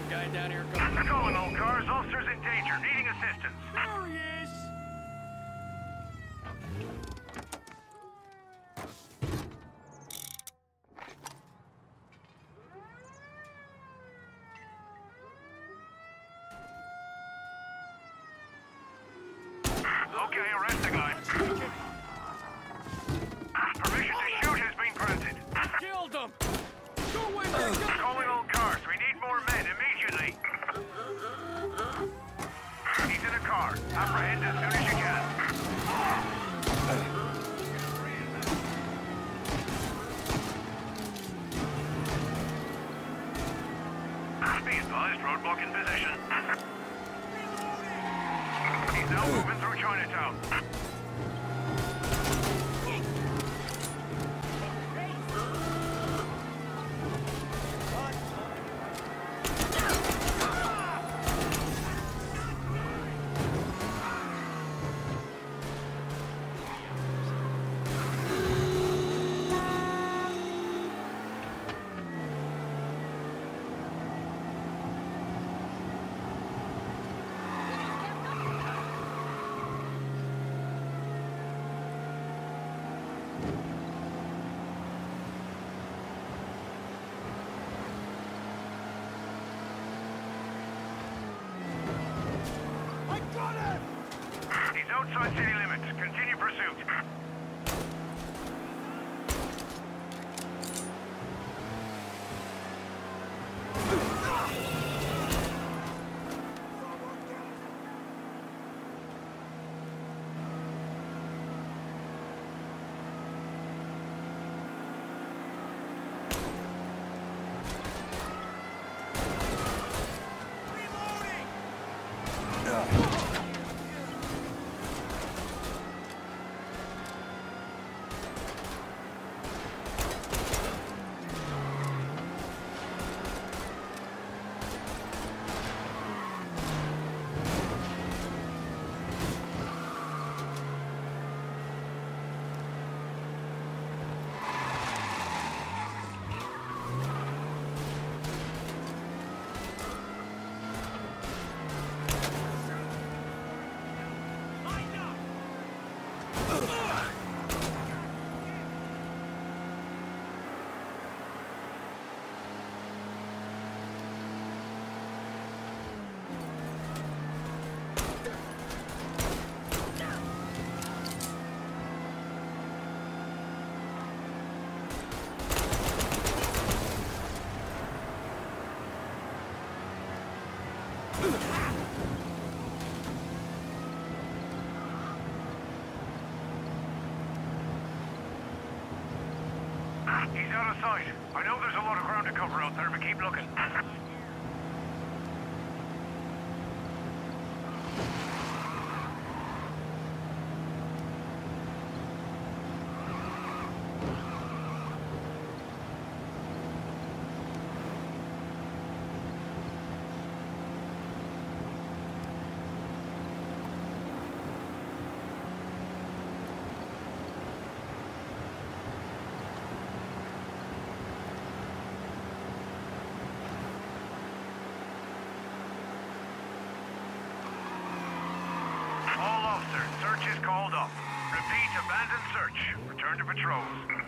Guy down here comes. Calling all cars. Officers in danger. Needing assistance. There he is! Okay, arrest the guy. Permission to shoot has been granted. Killed him! Go away from the gun! Calling all cars. We need more men immediately. He's in a car. Apprehend as soon as you can. Be advised, roadblock in position. He's now moving through Chinatown. He's outside city limits. Continue pursuit. He's out of sight. I know there's a lot of ground to cover out there, but keep looking. All officers, search is called off. Repeat, abandoned search. Return to patrols.